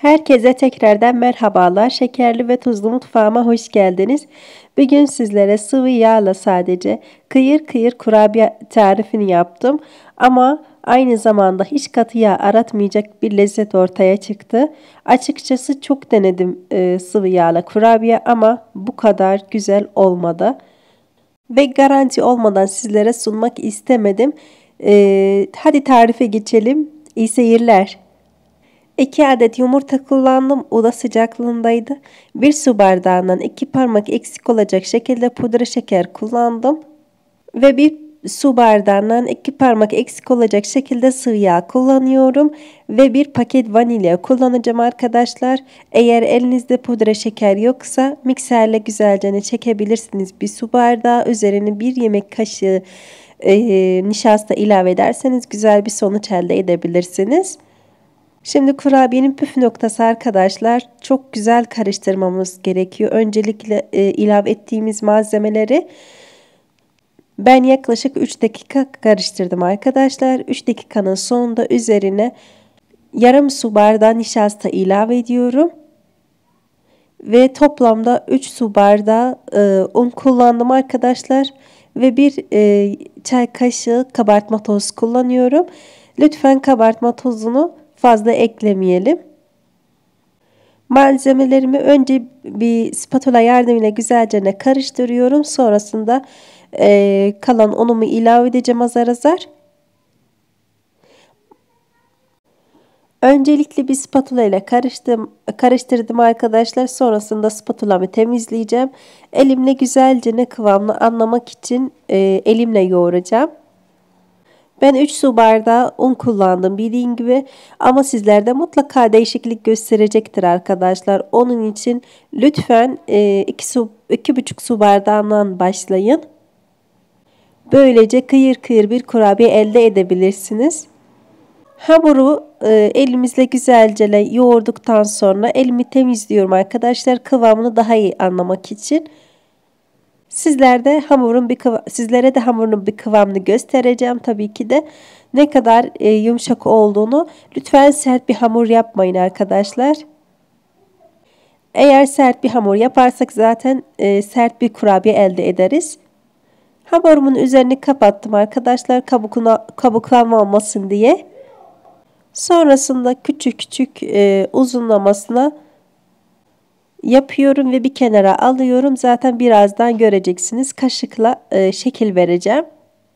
Herkese tekrardan merhabalar. Şekerli ve tuzlu mutfağıma hoş geldiniz. Bugün sizlere sıvı yağla sadece kıyır kıyır kurabiye tarifini yaptım. Ama aynı zamanda hiç katı yağ aratmayacak bir lezzet ortaya çıktı. Açıkçası çok denedim sıvı yağla kurabiye ama bu kadar güzel olmadı. Ve garanti olmadan sizlere sunmak istemedim. Hadi tarife geçelim. İyi seyirler. 2 adet yumurta kullandım. Oda sıcaklığındaydı. 1 su bardağından 2 parmak eksik olacak şekilde pudra şeker kullandım. Ve 1 su bardağından 2 parmak eksik olacak şekilde sıvı yağ kullanıyorum. Ve 1 paket vanilya kullanacağım arkadaşlar. Eğer elinizde pudra şeker yoksa mikserle güzelce çekebilirsiniz. 1 su bardağı üzerine 1 yemek kaşığı nişasta ilave ederseniz güzel bir sonuç elde edebilirsiniz. Şimdi kurabiyenin püf noktası arkadaşlar, çok güzel karıştırmamız gerekiyor. Öncelikle ilave ettiğimiz malzemeleri ben yaklaşık 3 dakika karıştırdım arkadaşlar. 3 dakikanın sonunda üzerine yarım su bardağı nişasta ilave ediyorum. Ve toplamda 3 su bardağı un kullandım arkadaşlar. Ve 1 çay kaşığı kabartma tozu kullanıyorum. Lütfen kabartma tozunu fazla eklemeyelim. Malzemelerimi önce bir spatula yardımıyla güzelce karıştırıyorum. Sonrasında kalan unumu ilave edeceğim azar azar. Öncelikle bir spatula ile karıştırdım arkadaşlar. Sonrasında spatulamı temizleyeceğim. Elimle güzelce kıvamını anlamak için elimle yoğuracağım. Ben 3 su bardağı un kullandım bildiğin gibi ama sizlerde mutlaka değişiklik gösterecektir arkadaşlar. Onun için lütfen 2,5 su bardağından başlayın. Böylece kıyır kıyır bir kurabiye elde edebilirsiniz. Hamuru elimizle güzelce yoğurduktan sonra elimi temizliyorum arkadaşlar, kıvamını daha iyi anlamak için. Sizlere de hamurun bir kıvamını göstereceğim tabii ki de. Ne kadar yumuşak olduğunu. Lütfen sert bir hamur yapmayın arkadaşlar. Eğer sert bir hamur yaparsak zaten sert bir kurabiye elde ederiz. Hamurumun üzerini kapattım arkadaşlar, kabuklanmamasın diye. Sonrasında küçük küçük uzunlamasına yapıyorum ve bir kenara alıyorum. Zaten birazdan göreceksiniz. Kaşıkla şekil vereceğim.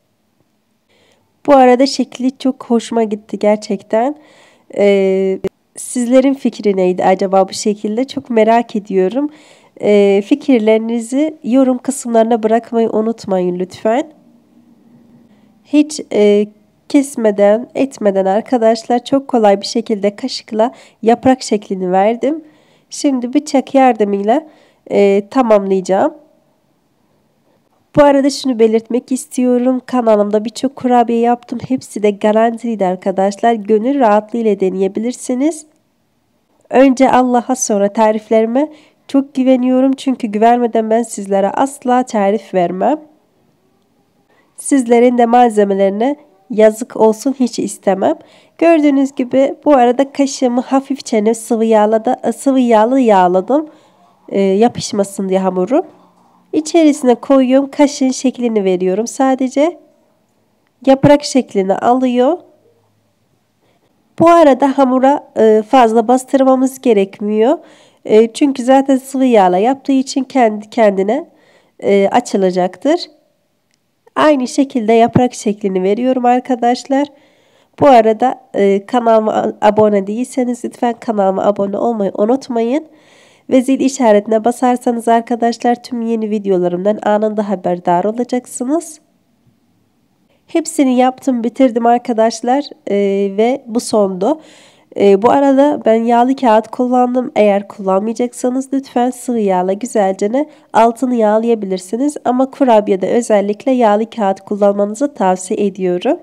Bu arada şekli çok hoşuma gitti gerçekten. Sizlerin fikri neydi acaba bu şekilde? Çok merak ediyorum. Fikirlerinizi yorum kısımlarına bırakmayı unutmayın lütfen. Hiç kesmeden, etmeden arkadaşlar çok kolay bir şekilde kaşıkla yaprak şeklini verdim. Şimdi bıçak yardımıyla tamamlayacağım. Bu arada şunu belirtmek istiyorum. Kanalımda birçok kurabiye yaptım. Hepsi de garantiliydi arkadaşlar. Gönül rahatlığıyla deneyebilirsiniz. Önce Allah'a, sonra tariflerime çok güveniyorum. Çünkü güvenmeden ben sizlere asla tarif vermem. Sizlerin de malzemelerine yazık olsun hiç istemem. Gördüğünüz gibi bu arada kaşığımı hafifçe sıvı yağla yağladım. Yapışmasın diye hamuru. İçerisine koyuyorum. Kaşığın şeklini veriyorum. Sadece yaprak şeklini alıyor. Bu arada hamura fazla bastırmamız gerekmiyor. Çünkü zaten sıvı yağla yaptığı için kendi kendine açılacaktır. Aynı şekilde yaprak şeklini veriyorum arkadaşlar. Bu arada kanalıma abone değilseniz lütfen kanalıma abone olmayı unutmayın. Ve zil işaretine basarsanız arkadaşlar tüm yeni videolarımdan anında haberdar olacaksınız. Hepsini yaptım, bitirdim arkadaşlar ve bu sondu. Bu arada ben yağlı kağıt kullandım. Eğer kullanmayacaksanız lütfen sıvı yağla güzelce altını yağlayabilirsiniz. Ama kurabiyede özellikle yağlı kağıt kullanmanızı tavsiye ediyorum.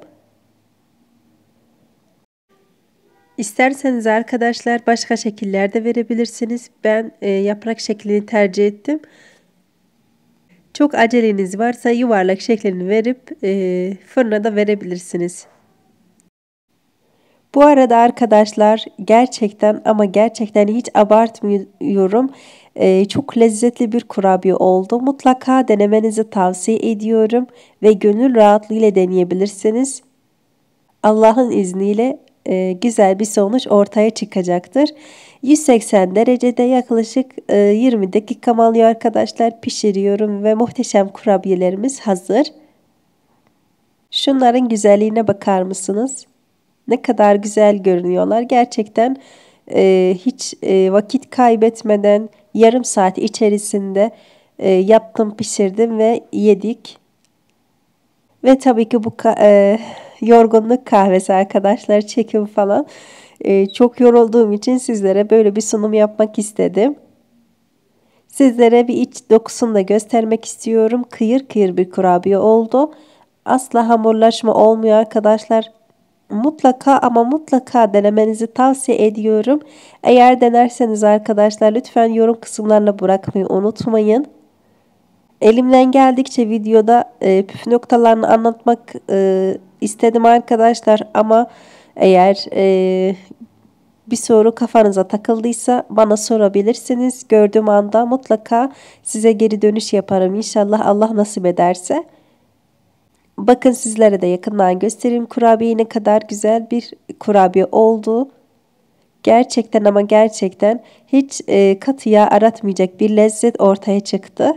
İsterseniz arkadaşlar başka şekiller de verebilirsiniz. Ben yaprak şeklini tercih ettim. Çok aceleniz varsa yuvarlak şeklini verip fırına da verebilirsiniz. Bu arada arkadaşlar gerçekten ama gerçekten hiç abartmıyorum. Çok lezzetli bir kurabiye oldu. Mutlaka denemenizi tavsiye ediyorum ve gönül rahatlığıyla deneyebilirsiniz. Allah'ın izniyle güzel bir sonuç ortaya çıkacaktır. 180 derecede yaklaşık 20 dakika alıyor arkadaşlar. Pişiriyorum ve muhteşem kurabiyelerimiz hazır. Şunların güzelliğine bakar mısınız? Ne kadar güzel görünüyorlar. Gerçekten hiç vakit kaybetmeden yarım saat içerisinde yaptım, pişirdim ve yedik. Ve tabii ki bu yorgunluk kahvesi arkadaşlar, çekim falan. Çok yorulduğum için sizlere böyle bir sunum yapmak istedim. Sizlere bir iç dokusunu da göstermek istiyorum. Kıyır kıyır bir kurabiye oldu. Asla hamurlaşma olmuyor arkadaşlar. Mutlaka ama mutlaka denemenizi tavsiye ediyorum. Eğer denerseniz arkadaşlar lütfen yorum kısımlarına bırakmayı unutmayın. Elimden geldikçe videoda püf noktalarını anlatmak istedim arkadaşlar ama eğer bir soru kafanıza takıldıysa bana sorabilirsiniz. Gördüğüm anda mutlaka size geri dönüş yaparım inşallah Allah nasip ederse. Bakın sizlere de yakından göstereyim kurabiye ne kadar güzel bir kurabiye oldu. Gerçekten ama gerçekten hiç katı yağ aratmayacak bir lezzet ortaya çıktı.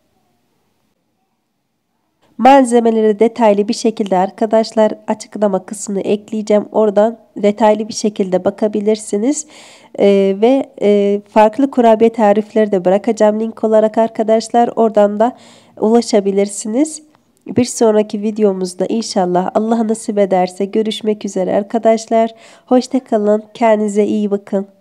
Malzemeleri detaylı bir şekilde arkadaşlar açıklama kısmına ekleyeceğim. Oradan detaylı bir şekilde bakabilirsiniz. Ve farklı kurabiye tarifleri de bırakacağım link olarak arkadaşlar. Oradan da ulaşabilirsiniz. Bir sonraki videomuzda inşallah Allah nasip ederse görüşmek üzere arkadaşlar. Hoşça kalın. Kendinize iyi bakın.